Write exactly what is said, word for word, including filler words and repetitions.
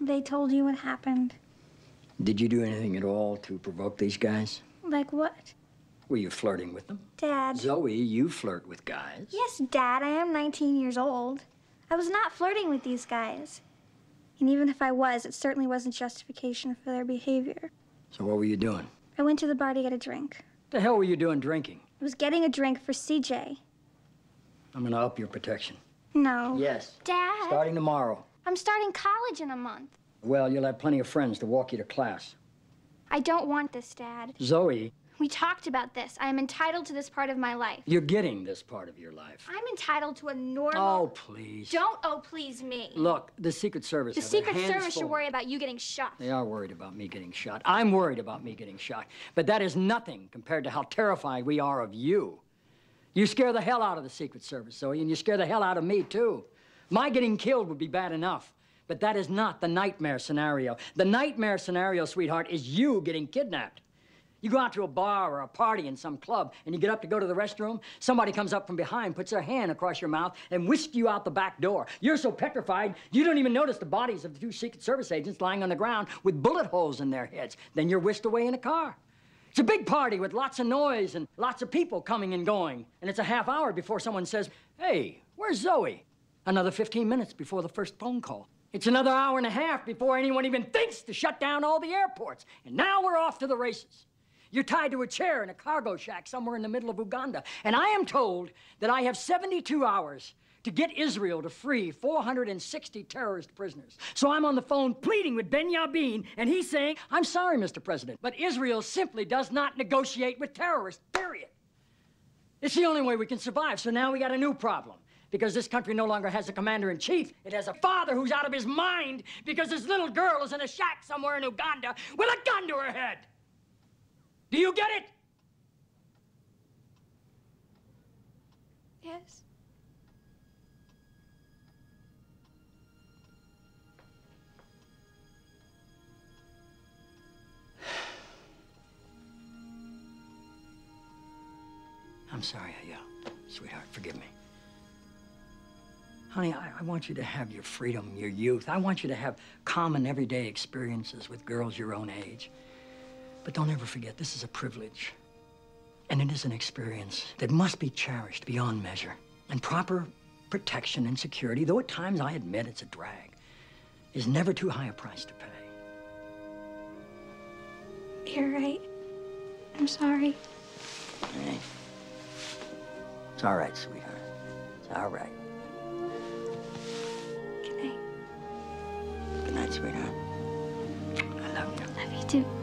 They told you what happened. Did you do anything at all to provoke these guys? Like what? Were you flirting with them? Dad. Zoe, you flirt with guys. Yes, Dad, I am nineteen years old. I was not flirting with these guys. And even if I was, it certainly wasn't justification for their behavior. So what were you doing? I went to the bar to get a drink. What the hell were you doing drinking? I was getting a drink for C J. I'm gonna up your protection. No. Yes. Dad. Starting tomorrow. I'm starting college in a month. Well, you'll have plenty of friends to walk you to class. I don't want this, Dad. Zoe. We talked about this. I am entitled to this part of my life. You're getting this part of your life. I'm entitled to a normal... Oh, please. Don't oh, please me. Look, the Secret Service The have Secret their hands Service should full. worry about you getting shot. They are worried about me getting shot. I'm worried about me getting shot. But that is nothing compared to how terrified we are of you. You scare the hell out of the Secret Service, Zoe, and you scare the hell out of me, too. My getting killed would be bad enough, but that is not the nightmare scenario. The nightmare scenario, sweetheart, is you getting kidnapped. You go out to a bar or a party in some club, and you get up to go to the restroom, somebody comes up from behind, puts their hand across your mouth, and whisks you out the back door. You're so petrified, you don't even notice the bodies of the two Secret Service agents lying on the ground with bullet holes in their heads. Then you're whisked away in a car. It's a big party with lots of noise and lots of people coming and going, and it's a half hour before someone says, "Hey, where's Zoe?" Another fifteen minutes before the first phone call. It's another hour and a half before anyone even thinks to shut down all the airports. And now we're off to the races. You're tied to a chair in a cargo shack somewhere in the middle of Uganda. And I am told that I have seventy-two hours to get Israel to free four hundred sixty terrorist prisoners. So I'm on the phone pleading with Ben Yabin, and he's saying, "I'm sorry, Mister President, but Israel simply does not negotiate with terrorists, period." It's the only way we can survive. So now we got a new problem. Because this country no longer has a commander-in-chief. It has a father who's out of his mind because his little girl is in a shack somewhere in Uganda with a gun to her head. Do you get it? Yes. I'm sorry, Aya. Sweetheart, forgive me. Honey, I, I want you to have your freedom, your youth. I want you to have common, everyday experiences with girls your own age. But don't ever forget, this is a privilege. And it is an experience that must be cherished beyond measure. And proper protection and security, though at times I admit it's a drag, is never too high a price to pay. You're right. I'm sorry. Hey. It's all right, sweetheart. It's all right. Good night. Good night, sweetheart. I love you. Love you too.